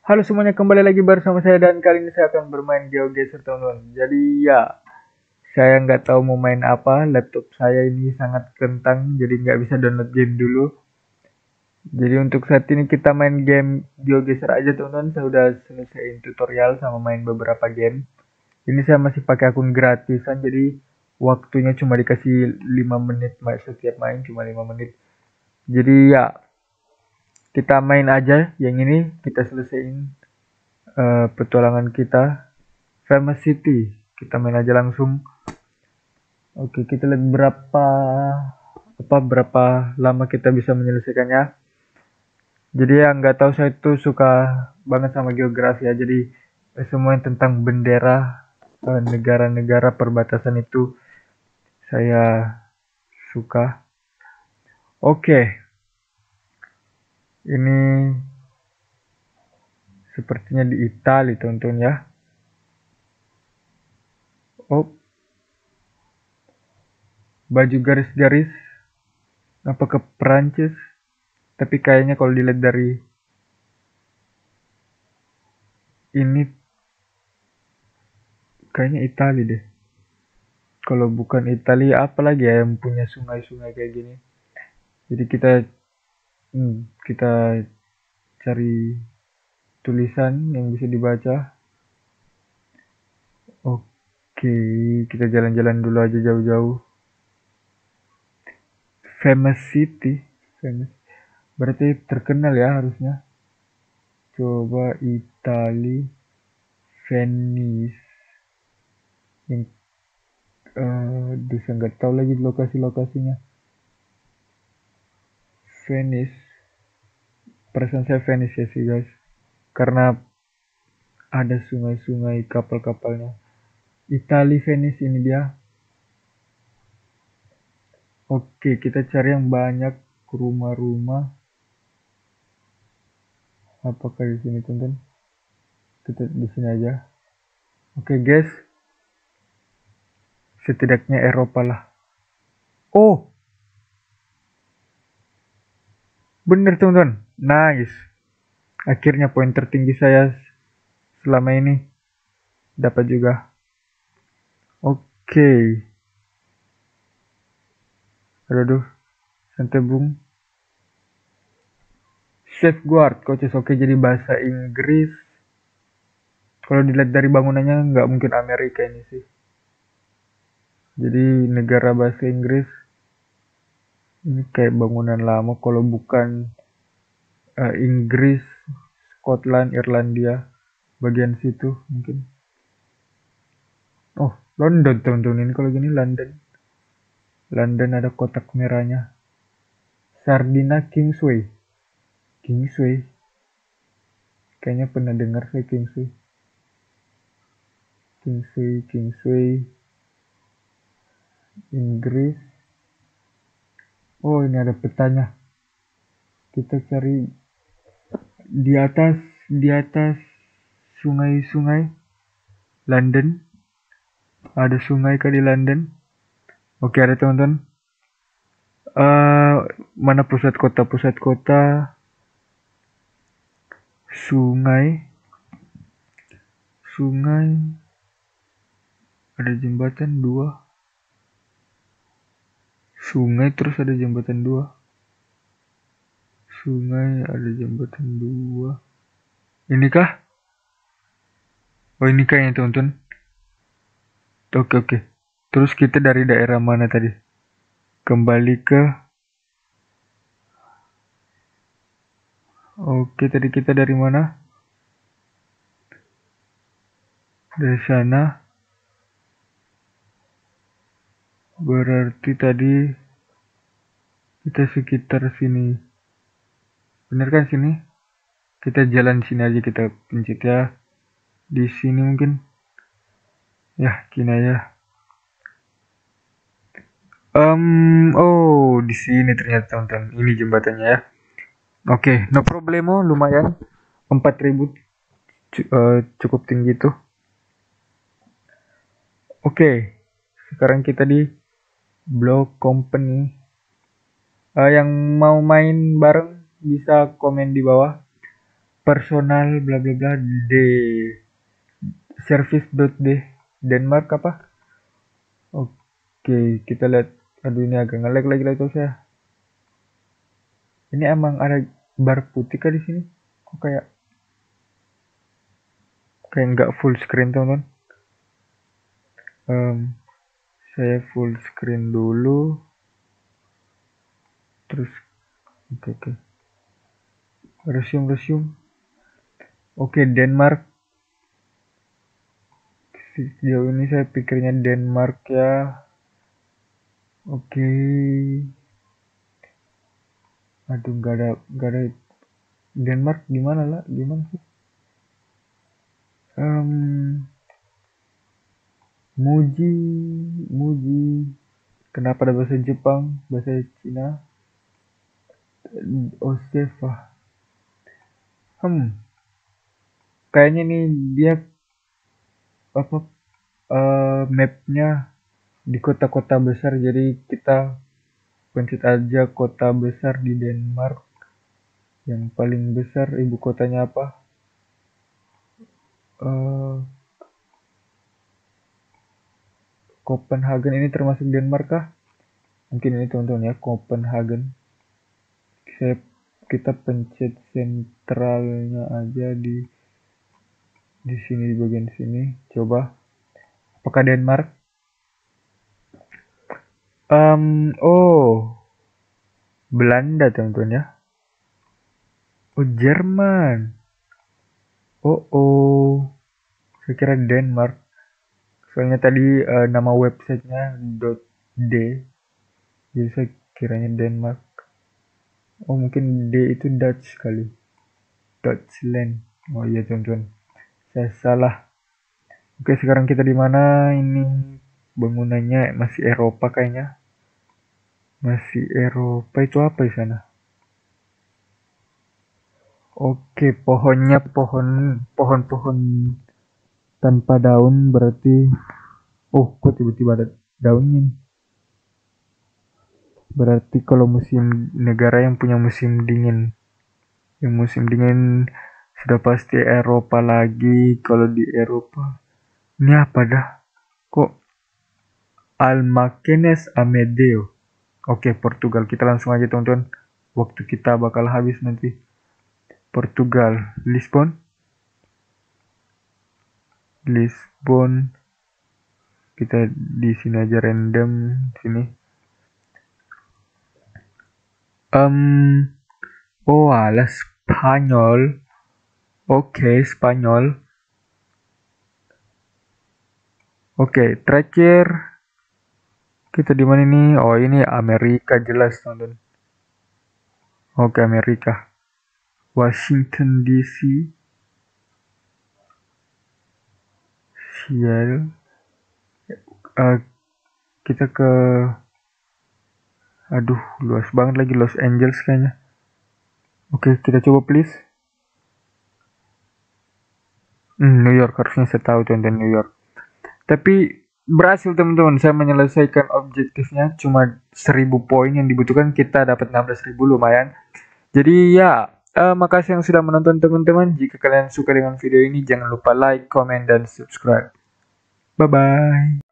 Halo semuanya, kembali lagi bersama saya dan kali ini saya akan bermain GeoGuessr teman-teman. Jadi ya, saya nggak tahu mau main apa. Laptop saya ini sangat kentang, jadi nggak bisa download game dulu. Jadi untuk saat ini kita main game GeoGuessr aja teman-teman. Saya udah selesaiin tutorial sama main beberapa game. Ini saya masih pakai akun gratisan, jadi waktunya cuma dikasih 5 menit setiap main, cuma 5 menit. Jadi ya, kita main aja yang ini, kita selesaiin petualangan kita. Famous City. Kita main aja langsung. Oke, kita lihat berapa lama kita bisa menyelesaikannya. Jadi yang nggak tahu, saya tuh suka banget sama geografi ya. Jadi semua yang tentang bendera negara-negara perbatasan itu saya suka. Oke, ini sepertinya di Italia tonton ya. Oh, baju garis-garis. Apa ke Perancis? Tapi kayaknya kalau dilihat dari ini, kayaknya Italia deh. Kalau bukan Italia, apa lagi ya yang punya sungai-sungai kayak gini? Jadi kita cari tulisan yang bisa dibaca. Oke, kita jalan-jalan dulu aja jauh-jauh. Famous City, famous. Berarti terkenal ya harusnya. Coba Italy, Venice. Yang bisa nggak tahu lagi lokasi-lokasinya. Venice. Perasaan saya Venice ya sih guys. Karena ada sungai-sungai, kapal-kapalnya. Italy Venice ini dia. Oke, kita cari yang banyak rumah-rumah. Apakah di sini teman-teman? Kita di sini aja. Oke guys, setidaknya Eropa lah. Oh, bener teman-teman. Nice. Akhirnya poin tertinggi saya selama ini dapat juga. Oke. Aduh, santai bung. Safeguard, coaches. Oke, jadi bahasa Inggris. Kalau dilihat dari bangunannya nggak mungkin Amerika ini sih. Jadi negara bahasa Inggris. Ini kayak bangunan lama. Kalau bukan Inggris, Scotland, Irlandia, bagian situ mungkin. Oh, London teman-teman, ini kalau gini London. London ada kotak merahnya. Sardinia Kingsway. Kingsway. Kayaknya pernah dengar saya Kingsway. Kingsway. Inggris. Oh, ini ada petanya. Kita cari di atas sungai-sungai London. Ada sungai kah di London? Oke, ada teman-teman. Mana pusat kota? Pusat kota sungai ada jembatan 2. Sungai terus ada jembatan 2. Sungai ada jembatan 2. Inikah? Oh, ini kayaknya teman-teman. Oke. Terus kita dari daerah mana tadi? Kembali ke... Oke, tadi kita dari mana? Dari sana. Berarti tadi kita sekitar sini. Bener kan sini? Kita jalan sini aja, kita pencet ya. Di sini mungkin. Ya, gini aja. Oh, di sini ternyata teman-teman. Ini jembatannya ya. Oke, no problemo, lumayan. 4.000 cukup tinggi tuh. Oke, sekarang kita di Block Company. Yang mau main bareng bisa komen di bawah. personal bla bla bla D service.d Denmark apa? Oke, kita lihat. Aduh, ini agak nge-lag lagi laptop saya. Ini emang ada bar putih kah di sini? Kok kayak nggak full screen, teman-teman? Saya full screen dulu. Terus oke. Resume. Oke, Denmark. Sejauh ini saya pikirnya Denmark ya. Oke. Aduh, nggak ada Denmark gimana sih? Muji. Kenapa ada bahasa Jepang, bahasa Cina? Osefa. Kayaknya nih dia apa mapnya di kota-kota besar, jadi kita pencet aja kota besar di Denmark. Yang paling besar ibu kotanya apa? Copenhagen ini termasuk Denmark kah? Mungkin ini teman-teman ya, Copenhagen. Kita pencet sentralnya aja di sini, di bagian sini. Coba apakah Denmark? Belanda teman-teman ya. Jerman. Saya kira Denmark. Soalnya tadi nama websitenya .d, jadi saya kiranya Denmark. Mungkin D itu Dutch kali. Dutchland. Oh iya teman-teman, saya salah. Oke, sekarang kita di mana? Ini bangunannya masih Eropa kayaknya. Masih Eropa. Itu apa di sana? Oke, pohonnya pohon tanpa daun berarti. Kok tiba-tiba ada daunnya nih? Berarti kalau negara yang punya musim dingin. Yang musim dingin sudah pasti Eropa lagi. Kalau di Eropa, ini apa dah? Kok Almakenes Amedeo? Oke, Portugal. Kita langsung aja teman-teman. Waktu kita bakal habis nanti. Portugal, Lisbon. Kita di sini aja random sini. Spanyol. Oke, Spanyol. Oke, terakhir kita di mana nih? Ini Amerika jelas, teman-teman. Oke, Amerika. Washington DC. Seattle. Kita ke luas banget lagi, Los Angeles kayaknya. Oke, kita coba please. New York, harusnya saya tahu contoh New York. Tapi berhasil teman-teman, saya menyelesaikan objektifnya. Cuma 1000 poin yang dibutuhkan, kita dapat 16.000, lumayan. Jadi ya, makasih yang sudah menonton teman-teman. Jika kalian suka dengan video ini, jangan lupa like, comment, dan subscribe. Bye-bye.